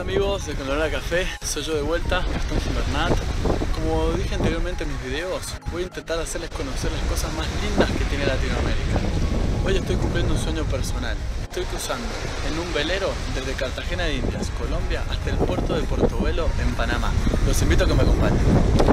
amigos de Con Olor a Café, soy yo de vuelta, Gastón Bernat. Como dije anteriormente en mis videos, voy a intentar hacerles conocer las cosas más lindas que tiene Latinoamérica. Hoy estoy cumpliendo un sueño personal. Estoy cruzando en un velero desde Cartagena de Indias, Colombia, hasta el puerto de Portobelo en Panamá. Los invito a que me acompañen.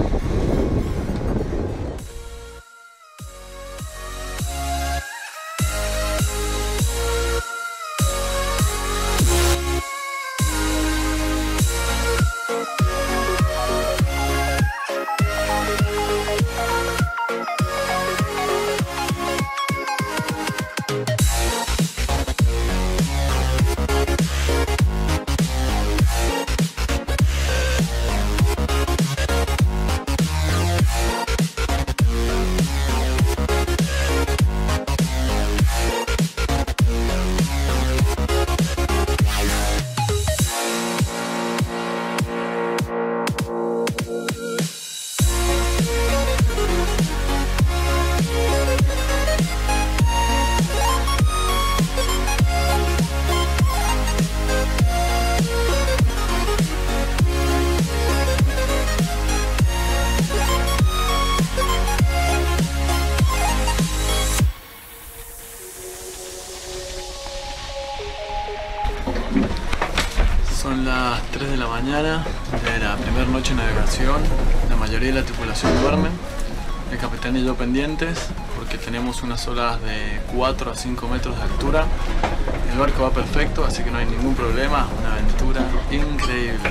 Son las 3 de la mañana de la primera noche de navegación. La mayoría de la tripulación duerme. El capitán y yo pendientes porque tenemos unas olas de 4 a 5 metros de altura. El barco va perfecto, así que no hay ningún problema. Una aventura increíble.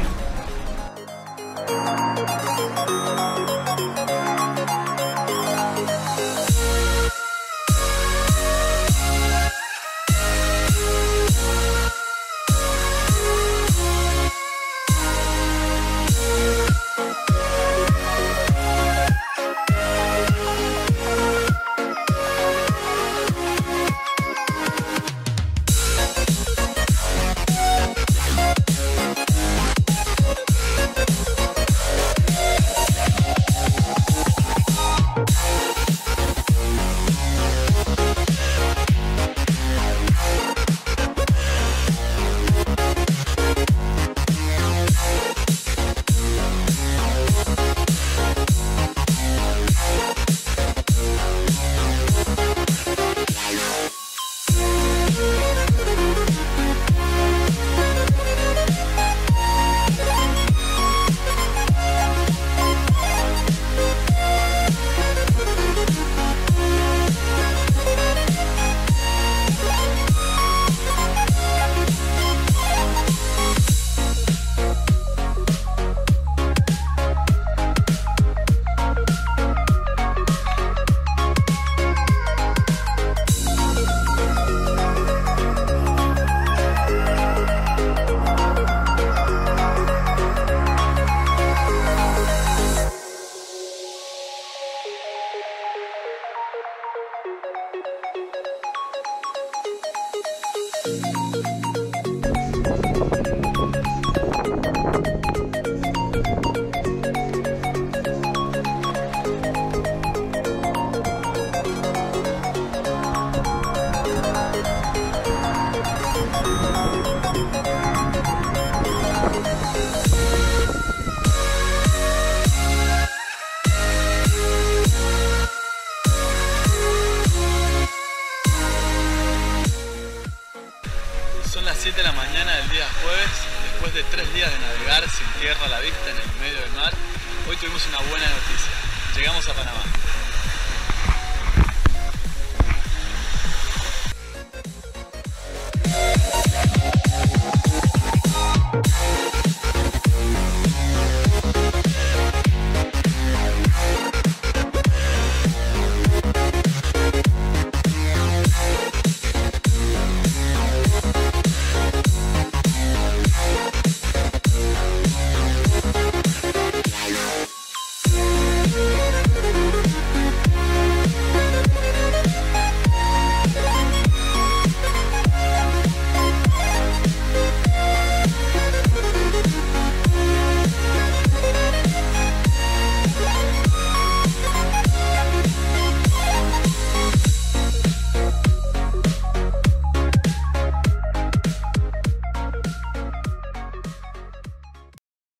Son las 7 de la mañana del día jueves, después de 3 días de navegar sin tierra a la vista en el medio del mar. Hoy tuvimos una buena noticia, llegamos a Panamá.